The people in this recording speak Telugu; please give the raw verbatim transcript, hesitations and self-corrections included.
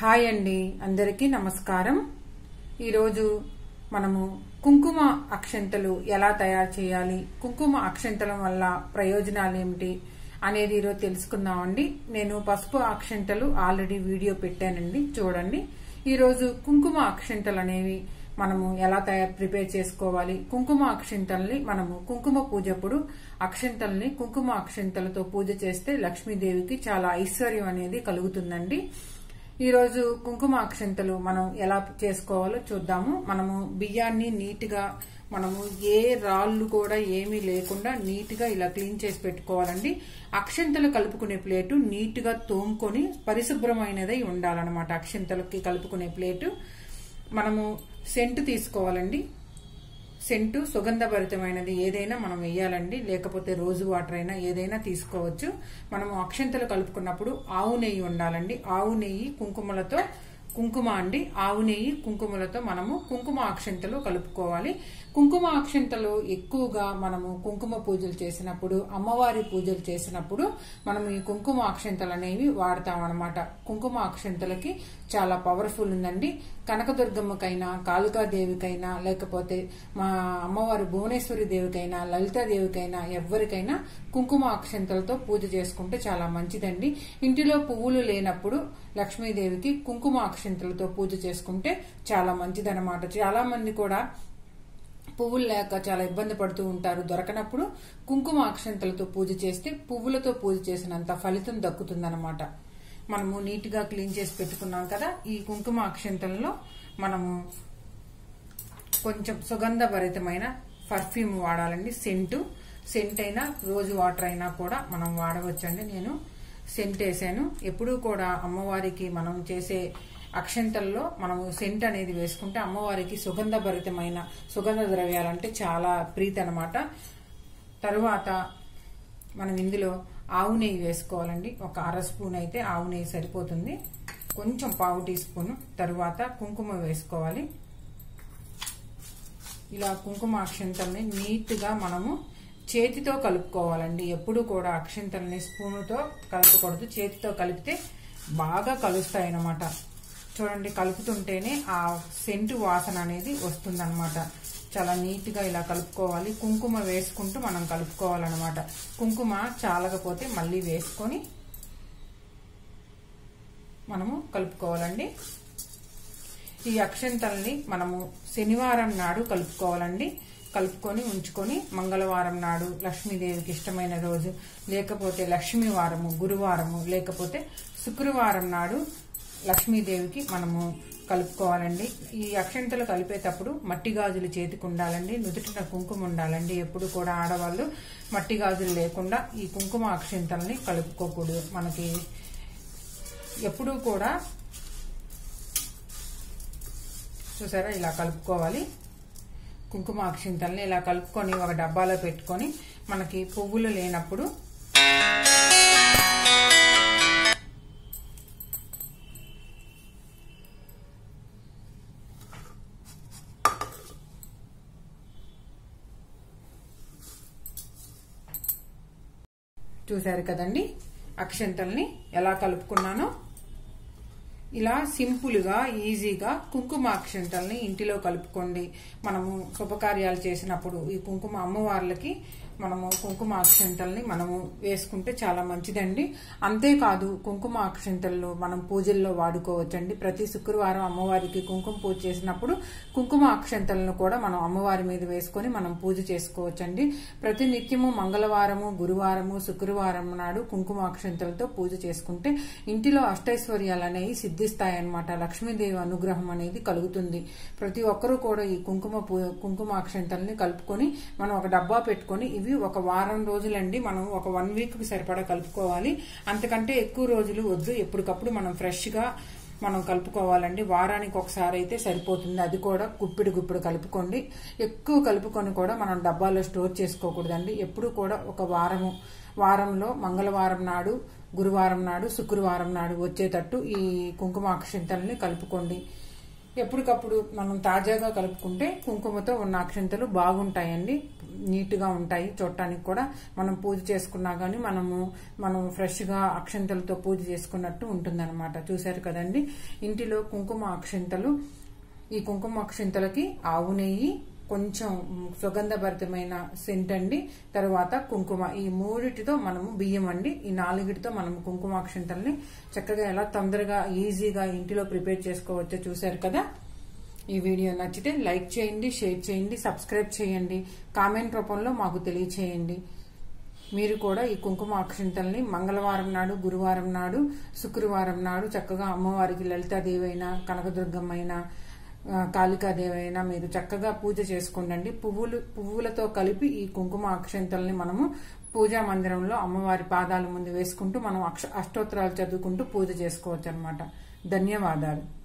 హాయ్ అండి, అందరికీ నమస్కారం. ఈరోజు మనము కుంకుమ అక్షంతలు ఎలా తయారు చేయాలి, కుంకుమ అక్షంతల వల్ల ప్రయోజనాలు ఏమిటి అనేది ఈరోజు తెలుసుకుందామండి. నేను పసుపు అక్షంతలు ఆల్రెడీ వీడియో పెట్టానండి, చూడండి. ఈరోజు కుంకుమ అక్షంతలు అనేవి మనము ఎలా తయారు ప్రిపేర్ చేసుకోవాలి. కుంకుమ అక్షంతల్ని మనము కుంకుమ పూజప్పుడు అక్షంతల్ని కుంకుమ అక్షంతలతో పూజ చేస్తే లక్ష్మీదేవికి చాలా ఐశ్వర్యం అనేది కలుగుతుందండి. ఈ రోజు కుంకుమ అక్షంతలు మనం ఎలా చేసుకోవాలో చూద్దాము. మనము బియ్యాన్ని నీట్ గా మనము ఏ రాళ్లు కూడా ఏమీ లేకుండా నీట్ గా ఇలా క్లీన్ చేసి పెట్టుకోవాలండి. అక్షంతలు కలుపుకునే ప్లేటు నీట్ గా తోముకొని పరిశుభ్రమైనదై ఉండాలన్నమాట. అక్షంతలకి కలుపుకునే ప్లేటు మనము సెంటు తీసుకోవాలండి. సెంటు సుగంధభరితమైనది ఏదైనా మనం వేయాలండి, లేకపోతే రోజు వాటర్ అయినా ఏదైనా తీసుకోవచ్చు. మనము అక్షంతలు కలుపుకున్నప్పుడు ఆవు నెయ్యి ఉండాలండి. ఆవు నెయ్యి కుంకుమలతో కుంకుమ అండి ఆవు నెయ్యి కుంకుమలతో మనము కుంకుమ అక్షంతలు కలుపుకోవాలి. కుంకుమ అక్షంతలు ఎక్కువగా మనము కుంకుమ పూజలు చేసినప్పుడు, అమ్మవారి పూజలు చేసినప్పుడు మనం ఈ కుంకుమ అక్షంతలు అనేవి వాడతాం అనమాట. కుంకుమ అక్షంతలకి చాలా పవర్ఫుల్ ఉందండి. కనకదుర్గమ్మకైనా, కాళికాదేవికైనా, లేకపోతే మా అమ్మవారి భువనేశ్వరి దేవికైనా, లలితాదేవికైనా, ఎవరికైనా కుంకుమ అక్షంతలతో పూజ చేసుకుంటే చాలా మంచిదండి. ఇంటిలో పువ్వులు లేనప్పుడు లక్ష్మీదేవికి కుంకుమ అక్షంతలతో పూజ చేసుకుంటే చాలా మంచిదన్నమాట. చాలా మంది కూడా పువ్వులు లేక చాలా ఇబ్బంది పడుతూ ఉంటారు. దొరకనప్పుడు కుంకుమ అక్షంతలతో పూజ చేస్తే పువ్వులతో పూజ చేసినంత ఫలితం దక్కుతుందన్నమాట. మనము నీట్ గా క్లీన్ చేసి పెట్టుకున్నాం కదా. ఈ కుంకుమ అక్షంతలలో మనము కొంచెం సుగంధభరితమైన పర్ఫ్యూమ్ వాడాలండి. సెంటు సెంట్ అయినా రోజు వాటర్ అయినా కూడా మనం వాడవచ్చండి. నేను సెంట్ వేసాను. ఎప్పుడూ కూడా అమ్మవారికి మనం చేసే అక్షంతల్లో మనము సెంట్ అనేది వేసుకుంటే అమ్మవారికి సుగంధభరితమైన సుగంధ ద్రవ్యాలంటే చాలా ప్రీతి అనమాట. తరువాత మనం ఇందులో ఆవు నెయ్యి వేసుకోవాలండి. ఒక అర స్పూన్ అయితే ఆవు నెయ్యి సరిపోతుంది. కొంచెం పావు టీ స్పూన్. తరువాత కుంకుమ వేసుకోవాలి. ఇలా కుంకుమ అక్షంతల్ని నీట్ గా మనము చేతితో కలుపుకోవాలండి. ఎప్పుడు కూడా అక్షంతల్ని స్పూనుతో కలపకూడదు, చేతితో కలిపితే బాగా కలుస్తాయి అన్నమాట. చూడండి, కలుపుతుంటేనే ఆ సెంటు వాసన అనేది వస్తుందన్నమాట. చాలా నీట్ గా ఇలా కలుపుకోవాలి. కుంకుమ వేసుకుంటూ మనం కలుపుకోవాలన్నమాట. కుంకుమ చాలకపోతే మళ్ళీ వేసుకొని మనము కలుపుకోవాలండి. ఈ అక్షంతల్ని మనము శనివారం నాడు కలుపుకోవాలండి. కలుపుకొని ఉంచుకొని మంగళవారం నాడు లక్ష్మీదేవికి ఇష్టమైన రోజు, లేకపోతే లక్ష్మీ వారము, గురువారము, లేకపోతే శుక్రవారం నాడు లక్ష్మీదేవికి మనము కలుపుకోవాలండి. ఈ అక్షంతలు కలిపేటప్పుడు మట్టి గాజులు చేతికి ఉండాలండి. నుదుటిన కుంకుమ ఉండాలండి. ఎప్పుడు కూడా ఆడవాళ్ళు మట్టి గాజులు లేకుండా ఈ కుంకుమ అక్షంతల్ని కలుపుకోకూడదు. మనకి ఎప్పుడూ కూడా చూసారా ఇలా కలుపుకోవాలి. కుంకుమ అక్షంతల్ని ఇలా కలుపుకొని ఒక డబ్బాలో పెట్టుకొని మనకి పువ్వులు లేనప్పుడు చూసారు కదండి అక్షంతల్ని ఎలా కలుపుకున్నానో. ఇలా సింపుల్ గా ఈజీగా కుంకుమ అక్షంతల్ని ఇంటిలో కలుపుకోండి. మనము శుభకార్యాలు చేసినప్పుడు ఈ కుంకుమ అమ్మవార్లకి మనము కుంకుమ అక్షంతల్ని మనము వేసుకుంటే చాలా మంచిదండి. అంతేకాదు కుంకుమ అక్షంతల్లో మనం పూజల్లో వాడుకోవచ్చండి. ప్రతి శుక్రవారం అమ్మవారికి కుంకుమ పూజ చేసినప్పుడు కుంకుమ అక్షంతలను కూడా మనం అమ్మవారి మీద వేసుకొని మనం పూజ చేసుకోవచ్చండి. ప్రతి నిత్యము మంగళవారము, గురువారము, శుక్రవారం నాడు కుంకుమ అక్షంతలతో పూజ చేసుకుంటే ఇంటిలో అష్టైశ్వర్యాలు అనేవి సిద్ధిస్తాయన్నమాట. లక్ష్మీదేవి అనుగ్రహం అనేది కలుగుతుంది. ప్రతి ఒక్కరూ కూడా ఈ కుంకుమ కుంకుమ అక్షంతల్ని కలుపుకొని మనం ఒక డబ్బా పెట్టుకొని ఇవి ఒక వారం రోజులండి. మనం ఒక వన్ వీక్ కి సరిపడా కలుపుకోవాలి. అంతకంటే ఎక్కువ రోజులు వద్దు. ఎప్పటికప్పుడు మనం ఫ్రెష్ గా మనం కలుపుకోవాలండి. వారానికి ఒకసారి అయితే సరిపోతుంది. అది కూడా గుప్పిడి గుప్పిడి కలుపుకోండి. ఎక్కువ కలుపుకొని కూడా మనం డబ్బాలో స్టోర్ చేసుకోకూడదండి. ఎప్పుడు కూడా ఒక వారము వారంలో మంగళవారం నాడు, గురువారం నాడు, శుక్రవారం నాడు వచ్చేటట్టు ఈ కుంకుమ అక్షంతల్ని కలుపుకోండి. ఎప్పటికప్పుడు మనం తాజాగా కలుపుకుంటే కుంకుమతో ఉన్న అక్షంతలు బాగుంటాయండి, నీట్ గా ఉంటాయి. చూడటానికి కూడా మనం పూజ చేసుకున్నా గానీ మనము మనం ఫ్రెష్ గా అక్షంతలతో పూజ చేసుకున్నట్టు ఉంటుందన్నమాట. చూశారు కదండి, ఇంటిలో కుంకుమ అక్షంతలు. ఈ కుంకుమ అక్షంతలకి ఆవు నెయ్యి, కొంచెం సుగంధభరితమైన సెంట్ అండి, తరువాత కుంకుమ, ఈ మూడిటితో మనము బియ్యం అండి, ఈ నాలుగిటితో మనము కుంకుమ అక్షంతల్ని చక్కగా ఎలా తొందరగా ఈజీగా ఇంటిలో ప్రిపేర్ చేసుకోవచ్చో చూశారు కదా. ఈ వీడియో నచ్చితే లైక్ చేయండి, షేర్ చేయండి, సబ్స్క్రైబ్ చేయండి, కామెంట్ రూపంలో మాకు తెలియచేయండి. మీరు కూడా ఈ కుంకుమ అక్షంతల్ని మంగళవారం నాడు, గురువారం నాడు, శుక్రవారం నాడు చక్కగా అమ్మవారికి లలితాదేవి అయినా, కనకదుర్గమ్మైనా, కాళికాదేవి అయినా మీరు చక్కగా పూజ చేసుకోండి. పువ్వులు పువ్వులతో కలిపి ఈ కుంకుమ అక్షంతల్ని మనము పూజా మందిరంలో అమ్మవారి పాదాల ముందు వేసుకుంటూ మనం అష్టోత్తరాలు చదువుకుంటూ పూజ చేసుకోవచ్చు అన్నమాట. ధన్యవాదాలు.